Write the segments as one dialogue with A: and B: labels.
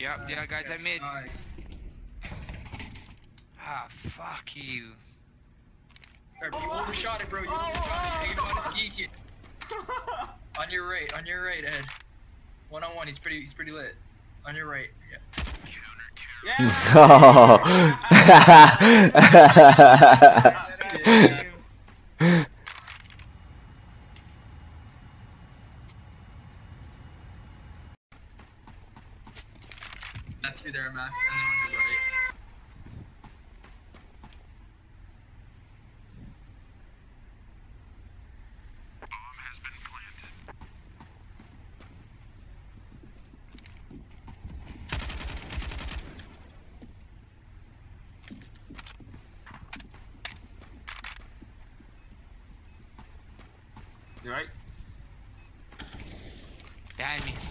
A: Yep, yeah, guys, I made.
B: Nice.
A: Ah, fuck you.
B: Start, you overshot it, bro. You overshot it. You want to geek it. On your right, Ed. One on one. He's pretty lit. On your right. Yeah.
C: Oh.
B: Not through there, Max. And then on your right.
D: You right?
A: Behind me.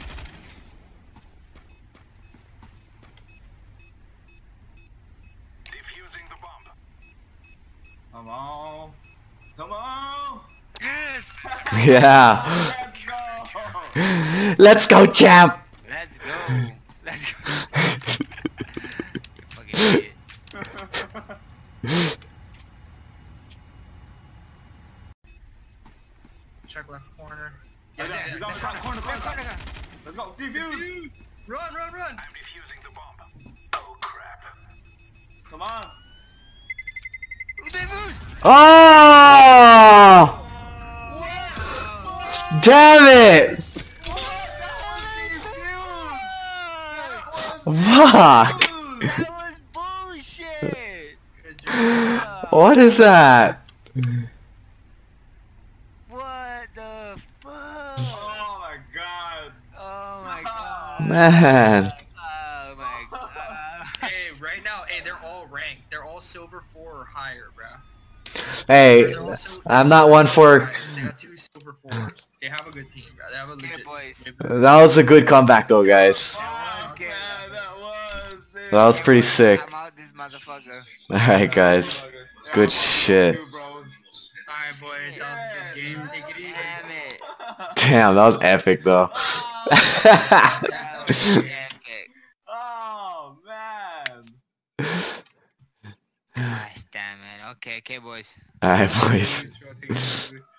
E: Defusing the bomb.
D: Come on. Come on.
A: Yes!
C: Yeah.
D: Let's go.
C: Let's go, champ.
A: Let's go. Let's go. Fucking shit.
B: Check left corner.
D: Yeah, he's on the corner. Let's go. Defuse.
B: Run.
E: I'm defusing the bomb. Oh crap.
D: Come on.
C: Oh! Damn it! Fuck!
A: That was bullshit!
B: Good job.
C: What is that?
A: What the fuck?
D: Oh my god.
A: Oh my god.
C: Man.
A: Oh my god.
B: Hey, right now, they're all ranked. They're all silver 4 or higher, bro.
C: Hey, I'm not one for...
B: They got 2 silver 4s. They have a good team, bro. They have a
A: Okay,
B: legit
A: boys.
C: That was a good comeback though, guys.
D: Oh man, that was it.
C: That was pretty sick.
A: I'm out this motherfucker.
C: Alright, guys. Good shit.
B: Alright, boys. That was a good game. Take it easy.
A: Damn it.
C: Damn, that was epic though.
A: That was epic.
D: Oh man.
A: Gosh damn it. Okay, boys.
C: Alright, boys.
B: Take it easy.